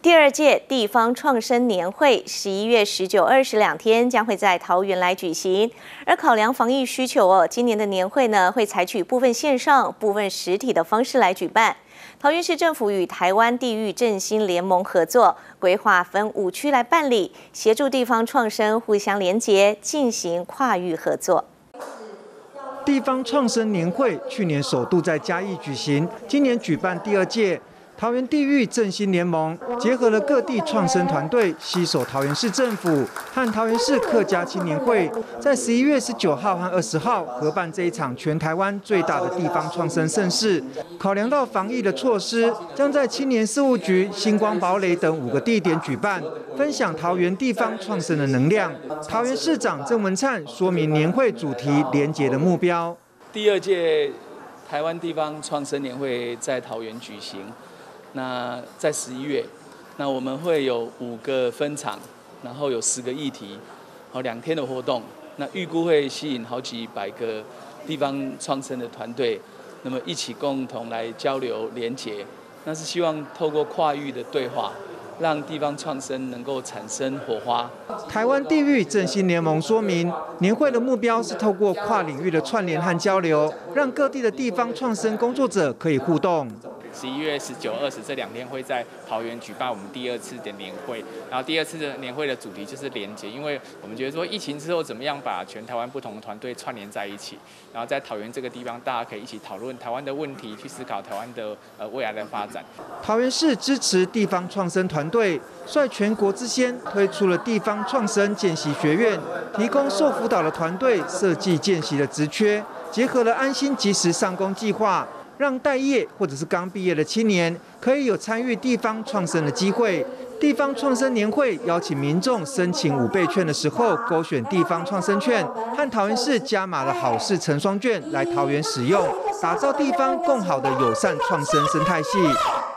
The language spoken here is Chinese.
第二届地方创生年会11月19、20两天将会在桃园来举行，而考量防疫需求今年的年会呢会采取部分线上、部分实体的方式来举办。桃园市政府与台湾地域振兴联盟合作，规划分5区来办理，协助地方创生互相连结，进行跨域合作。 地方创生年会去年首度在嘉义举行，今年举办第2届。桃园地域振兴联盟结合了各地创生团队，携手桃园市政府和桃园市客家青年会，在11月19号和20号合办这一场全台湾最大的地方创生盛事。考量到防疫的措施，将在青年事务局、星光堡垒等5个地点举办，分享桃园地方创生的能量。桃园市长郑文灿说明年会主题连结的目标。 第2届台湾地方创生年会在桃园举行。那在11月，那我们会有5个分场，然后有10个议题，好2天的活动。那预估会吸引好几百个地方创生的团队，那么一起共同来交流连结。那是希望透过跨域的对话，让地方创生能够产生火花。 台湾地域振兴联盟说明，年会的目标是透过跨领域的串联和交流，让各地的地方创生工作者可以互动。 11月19、20这2天会在桃园举办我们第2次的年会，然后第2次的年会的主题就是连结，因为我们觉得说疫情之后怎么样把全台湾不同的团队串联在一起，然后在桃园这个地方，大家可以一起讨论台湾的问题，去思考台湾的未来的发展。 桃园市支持地方创生团队，率全国之先推出了地方创生见习学院，提供受辅导的团队设计见习的职缺，结合了安心及时上工计划。让待业或者是刚毕业的青年可以有参与地方创生的机会。地方创生年会邀请民众申请5倍券的时候，勾选地方创生券，和桃园市加码的好事成双券来桃园使用，打造地方更好的友善创生生态系。